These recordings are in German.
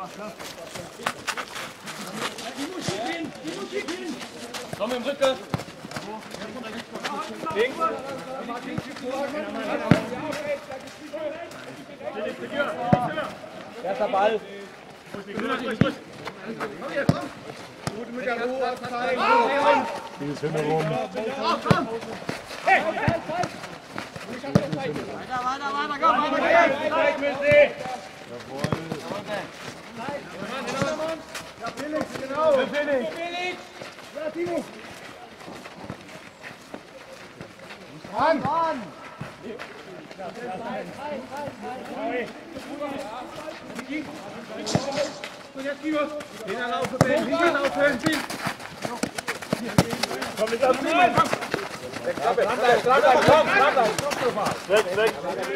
Komm im Rücken. Links. Erster Ball. Gut mit der Ruhe. Dieses Hintergrund. Hey! Weiter, komm, weiter. Ja, Felix, genau. Felix. Ja, Timo. Ran. Und jetzt Timo. Den laufen, Ben. Komm mit auf Timo. Weg.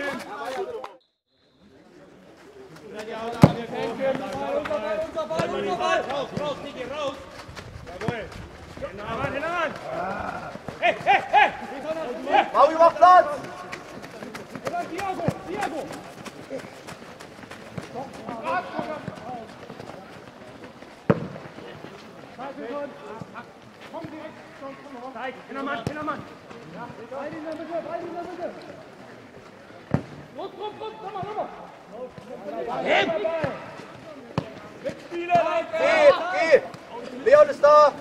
Unser Ball. Raus, Niki, raus. Jawohl. Den Mann. Hey. Maui, mach Platz. Thiago. Komm direkt. Zeig, Hintermann. Beide in der Mitte. Los, nochmal. Mitspieler, Geh. Leon ist da.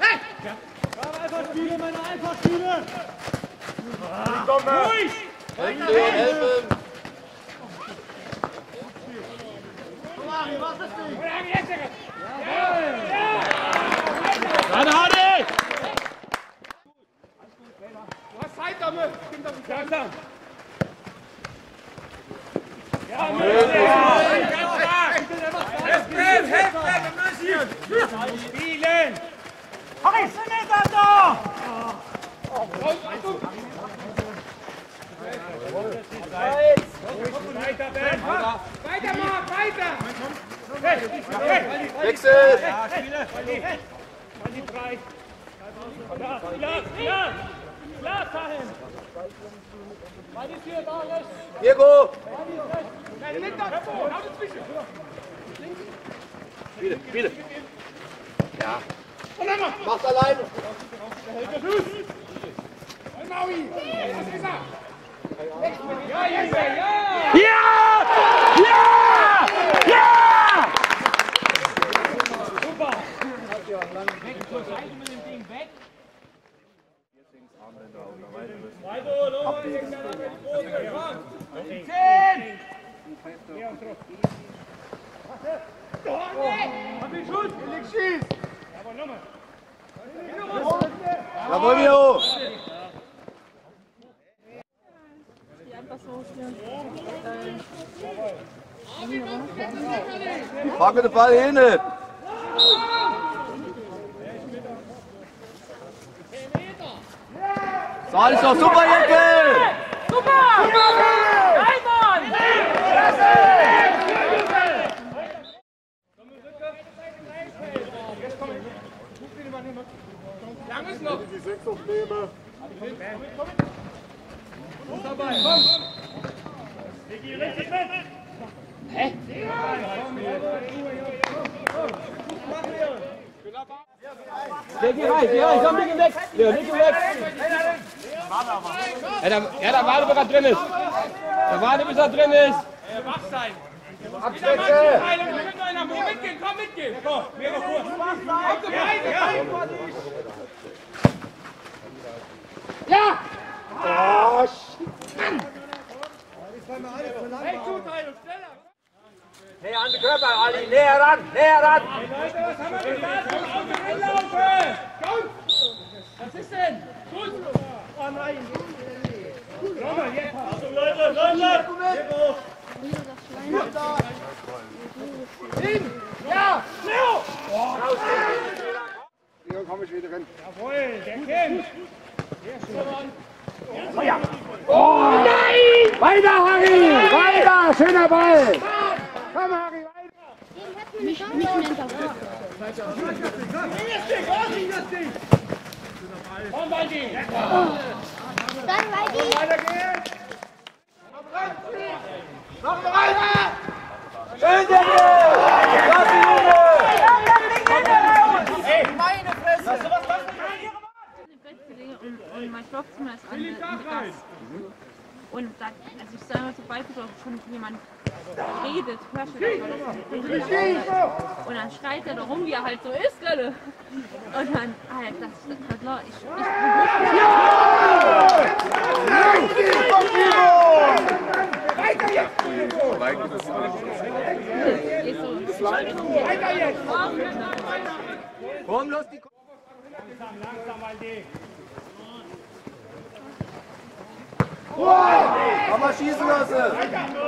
Einfach Spiele. Ruhig. Helfen. Hardy! Du hast Zeit damit. Langsam. Ja, Spielen! Harry, sind nicht da! Weiter! Wechsel! Mal die drei! Klar, dahin! Mal die Tür da, rechts! Diego! Spiele! Ja! Macht alleine! Super! Weg zur Seite mit dem Ding, weg! Jawohl, Mio! Pack mit dem Ball hin! So, ist doch super, Jeckel! Super! Einmal! Lang ist noch! Die 6 aufnehmen. Dabei, komm! Hä? Geh rein, komm, Nicky weg! Nicky weg! Ja, da warte, bis er drin ist! Da warte, bis er drin ist! Wach sein! Abstütze! Mitgehen, komm, mitgehen! Komm, mehr noch kurz! Ja! Oh, Hey, Zuteilung, schneller! näher an den Körper, Ali! Näher ran! Leute, was haben wir gesagt? Zum Auto hinlaufen! Komm! Was ist denn? Gut! Oh nein! Nochmal, jetzt! Also Leute! Hin! Ja! Leo! Hier komme ich wieder rein. Jawohl, der kennt! Oh ja! Oh nein! Weiter, Harry! Weiter! Schöner Ball! Komm, Harry, weiter! Mich nennt er. Komm, Waldi! Dann weiter. Weiter geht's! Noch weiter! Schön, Deckel! Schlafzimmer ist an der Gast. Und da, also ich sage mal, sobald doch schon jemand redet, hörst du das. Und dann schreit er da rum, wie er halt so ist, gell? Und dann, halt, das klar, Weiter jetzt! Weiter jetzt! Komm, los die langsam, Aldi! Kann man schießen lassen!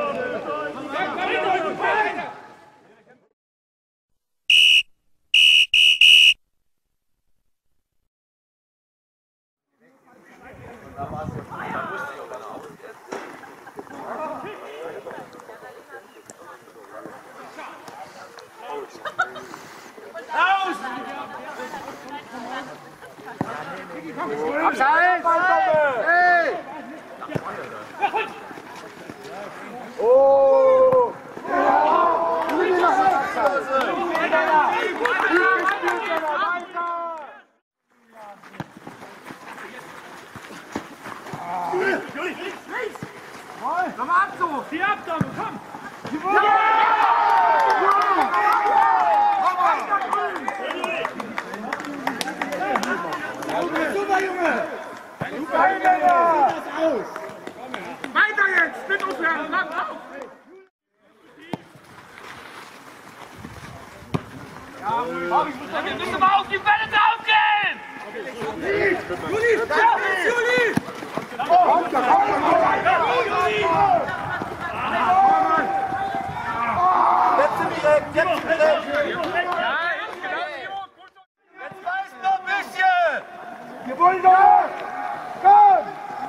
Abseits! Hey! Oh! Komm ab so! Zieh ab, Dom, komm! Super, Junge! Weiter jetzt! Mit aufhören! Komm, auf! Wir müssen mal auf die Bälle draufgehen! Juli! Juli! Kommt, jetzt direkt! Jetzt weiß noch ein bisschen! Wir wollen doch! Komm!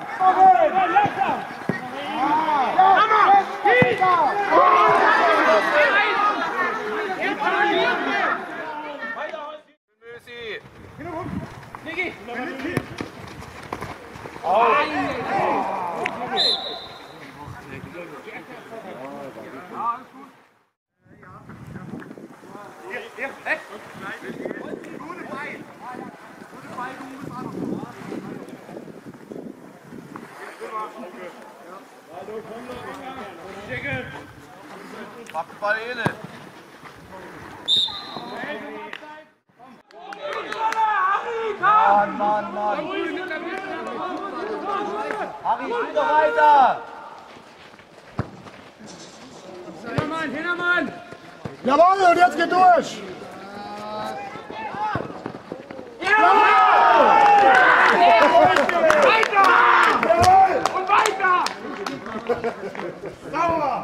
Mach den Ball hin. Mann. Harry, spiel doch weiter. Hintermann. Jawohl, und jetzt geht durch. Weiter! Und weiter! Sauber!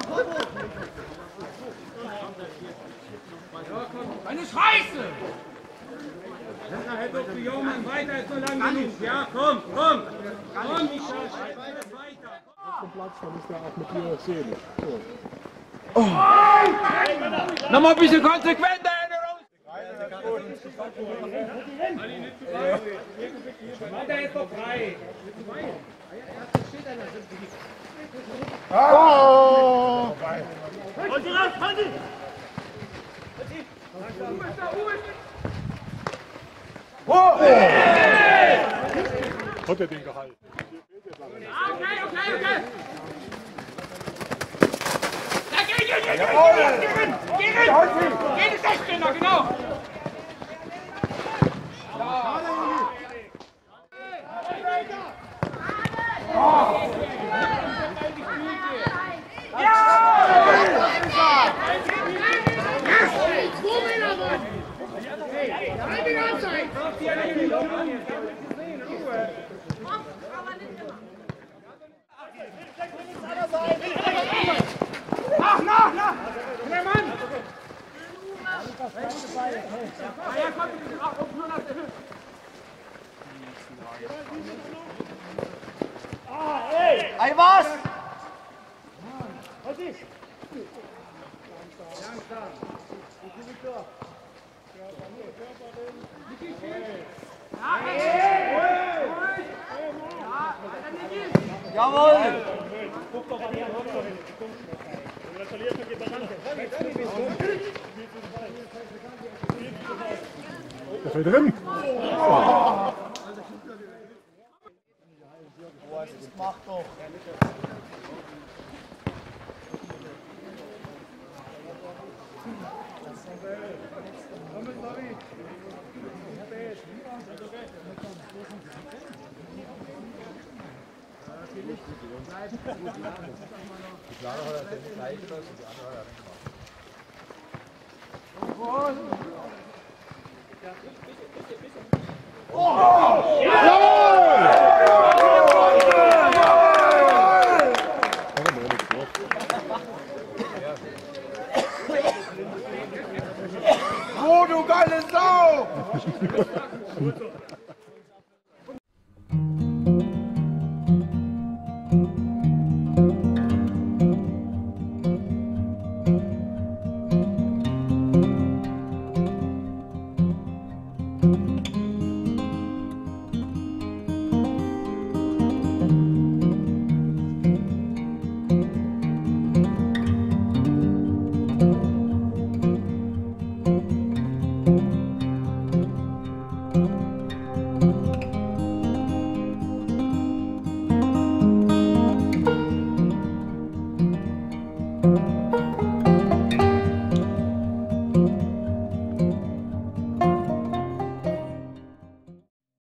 Eine Scheiße! Hält doch für Jungmann weiter, ist so lang genug. Ja, komm! Komm, Michael, weiter! Auf dem Platz, dann ist er auch mit dir sehen. So. Oh. Nochmal ein bisschen konsequenter, Weiter ist doch frei! Oh! Halt die raus, halt die! Oh! Hat er den gehalten? Okay! Geh den 16er, genau! Nach! Der Mann! Ey, was? Was ist? Jawohl! Das war drin. Oh, du geile Sau!